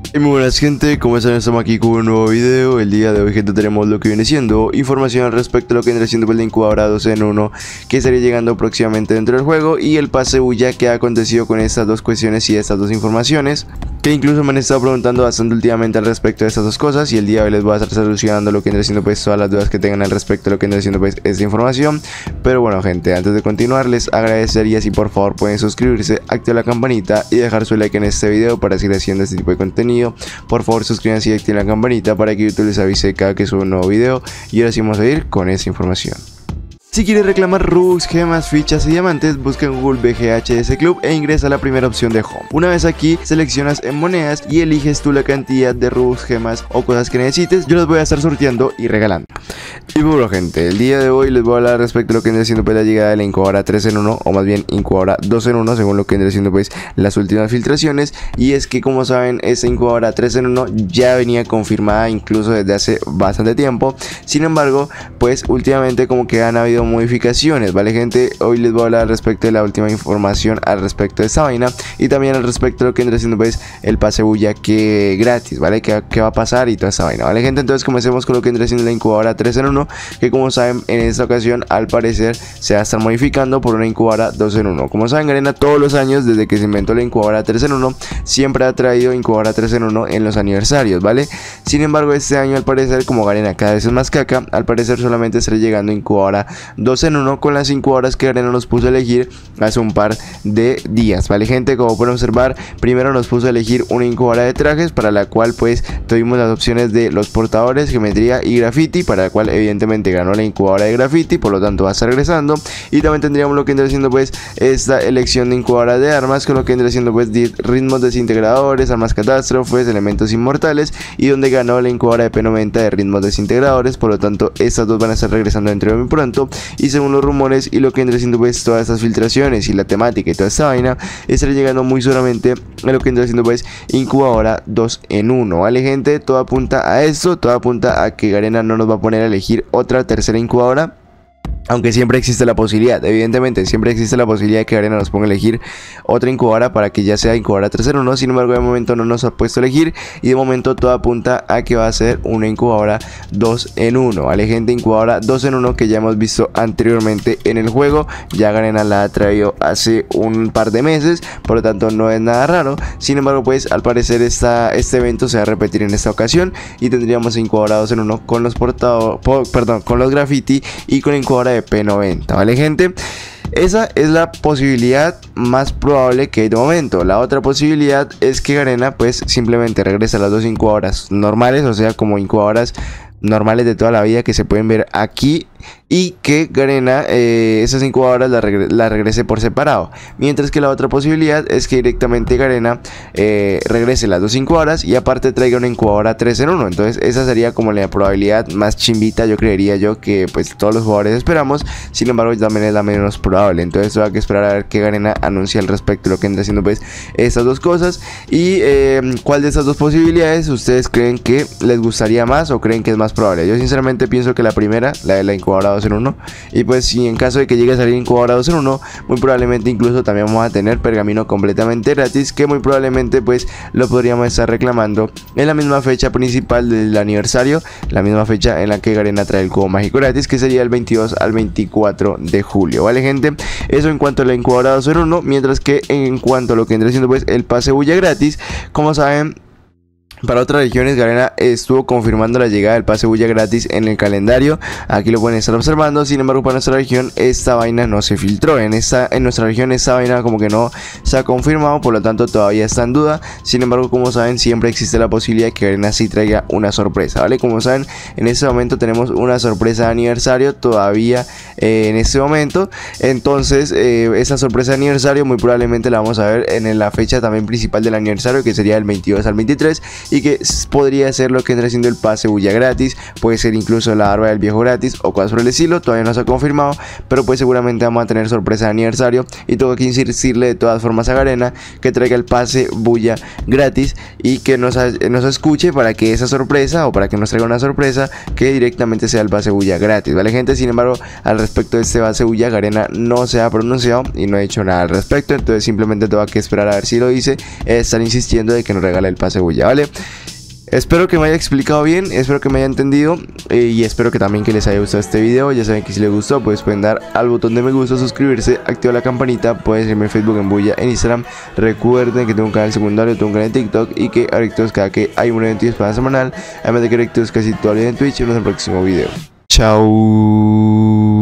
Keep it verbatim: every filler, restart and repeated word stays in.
Y muy buenas gente, ¿cómo están? Estamos aquí con un nuevo video. El día de hoy, gente, tenemos lo que viene siendo información respecto a lo que viene siendo el de incubadora dos en uno, que estaría llegando próximamente dentro del juego, y el pase bulla que ha acontecido con estas dos cuestiones y estas dos informaciones, que incluso me han estado preguntando bastante últimamente al respecto de estas dos cosas, y el día de hoy les voy a estar solucionando lo que viene siendo pues todas las dudas que tengan al respecto de lo que viene siendo pues esta información. Pero bueno, gente, antes de continuar les agradecería si por favor pueden suscribirse, activar la campanita y dejar su like en este video para seguir haciendo este tipo de contenido. Por favor, suscríbanse y activen la campanita para que YouTube les avise cada que suba un nuevo video. Y ahora sí vamos a ir con esta información. Si quieres reclamar Robux, gemas, fichas y diamantes, busca en Google B G H S Club e ingresa a la primera opción de Home. Una vez aquí, seleccionas en monedas y eliges tú la cantidad de Robux, gemas o cosas que necesites. Yo los voy a estar sorteando y regalando. Y bueno, gente, el día de hoy les voy a hablar respecto a lo que viene siendo pues la llegada de la incubadora tres en uno, o más bien incubadora dos en uno, según lo que viene siendo pues las últimas filtraciones. Y es que, como saben, esta incubadora tres en uno ya venía confirmada incluso desde hace bastante tiempo. Sin embargo, pues últimamente como que han habido modificaciones, ¿vale, gente? Hoy les voy a hablar al respecto de la última información al respecto de esta vaina, y también al respecto de lo que viene siendo pues el pase bulla que gratis, ¿vale? ¿Qué, qué va a pasar y toda esta vaina, ¿vale, gente? Entonces comencemos con lo que viene siendo la incubadora tres en uno, que como saben en esta ocasión al parecer se va a estar modificando por una incubadora dos en uno. Como saben, Garena todos los años desde que se inventó la incubadora tres en uno siempre ha traído incubadora tres en uno en los aniversarios, ¿vale? Sin embargo, este año al parecer, como Garena cada vez es más caca, al parecer solamente estará llegando incubadora dos en uno con las incubadoras que Garena nos puso a elegir hace un par de días, ¿vale, gente? Como pueden observar, primero nos puso a elegir una incubadora de trajes, para la cual pues tuvimos las opciones de los portadores, geometría y graffiti, para la cual evidentemente ganó la incubadora de graffiti, por lo tanto va a estar regresando. Y también tendríamos lo que vendría siendo pues esta elección de incubadora de armas, con lo que vendría siendo pues ritmos desintegradores, armas catástrofes, elementos inmortales, y donde ganó la incubadora de P noventa de ritmos desintegradores. Por lo tanto, estas dos van a estar regresando dentro de muy pronto, y según los rumores y lo que vendría siendo pues todas estas filtraciones y la temática y toda esta vaina, estará llegando muy solamente a lo que vendría siendo pues incubadora dos en uno, ¿vale, gente? Todo apunta a esto, todo apunta a que Garena no nos va a poner a elegir otra tercera incubadora, aunque siempre existe la posibilidad, evidentemente siempre existe la posibilidad de que Garena nos ponga a elegir otra incubadora para que ya sea incubadora tres en uno. Sin embargo, de momento no nos ha puesto a elegir, y de momento todo apunta a que va a ser una incubadora dos en uno, ¿vale, gente? Incubadora dos en uno que ya hemos visto anteriormente en el juego, ya Garena la ha traído hace un par de meses, por lo tanto no es nada raro. Sin embargo, pues al parecer esta, este evento se va a repetir en esta ocasión, y tendríamos incubadora dos en uno con los portados, po, perdón, con los graffiti y con incubadora de P noventa, ¿vale, gente? Esa es la posibilidad más probable que hay de momento. La otra posibilidad es que Garena pues simplemente regrese a las dos incubadoras normales, o sea, como incubadoras normales de toda la vida que se pueden ver aquí, y que Garena eh, esas incubadoras las regre la regrese por separado. Mientras que la otra posibilidad es que directamente Garena eh, regrese las dos incubadoras y aparte traiga una incubadora tres en uno. Entonces esa sería como la probabilidad más chimbita, yo creería yo, que pues todos los jugadores esperamos. Sin embargo, también es la menos probable. Entonces hay que esperar a ver qué Garena anuncia al respecto de lo que anda haciendo pues estas dos cosas. Y eh, cuál de estas dos posibilidades ustedes creen que les gustaría más o creen que es más probable. Yo sinceramente pienso que la primera, la de la incubadora dos en uno, y pues si en caso de que llegue a salir incubadora dos en uno, muy probablemente incluso también vamos a tener pergamino completamente gratis, que muy probablemente pues lo podríamos estar reclamando en la misma fecha principal del aniversario, la misma fecha en la que Garena trae el cubo mágico gratis, que sería el veintidós al veinticuatro de julio, ¿vale, gente? Eso en cuanto a la incubadora dos en uno. Mientras que en cuanto a lo que vendría siendo pues el pase bulla gratis, como saben, para otras regiones Garena estuvo confirmando la llegada del pase bulla gratis en el calendario, aquí lo pueden estar observando. Sin embargo, para nuestra región esta vaina no se filtró, en, esta, en nuestra región esta vaina como que no se ha confirmado, por lo tanto todavía está en duda. Sin embargo, como saben, siempre existe la posibilidad de que Garena sí traiga una sorpresa, ¿vale? Como saben, en este momento tenemos una sorpresa de aniversario todavía eh, en este momento. Entonces eh, esa sorpresa de aniversario muy probablemente la vamos a ver en la fecha también principal del aniversario, que sería el veintidós al veintitrés, y que podría ser lo que entra siendo el pase bulla gratis, puede ser incluso la barba del viejo gratis o cosas por el estilo. Todavía no se ha confirmado, pero pues seguramente vamos a tener sorpresa de aniversario, y tengo que insistirle de todas formas a Garena que traiga el pase bulla gratis y que nos, nos escuche para que esa sorpresa, o para que nos traiga una sorpresa, que directamente sea el pase bulla gratis, ¿vale, gente? Sin embargo, al respecto de este pase bulla, Garena no se ha pronunciado y no ha dicho nada al respecto, entonces simplemente tengo que esperar a ver si lo dice, estar insistiendo de que nos regale el pase bulla, ¿vale? Espero que me haya explicado bien, espero que me haya entendido eh, y espero que también que les haya gustado este video. Ya saben que si les gustó pues pueden dar al botón de me gusta, suscribirse, activar la campanita, pueden seguirme en Facebook, en Bulla, en Instagram. Recuerden que tengo un canal secundario, tengo un canal de TikTok y que directos cada que hay un evento y espada semanal, además de que directos casi todo el día en Twitch. Y nos vemos en el próximo video. Chao.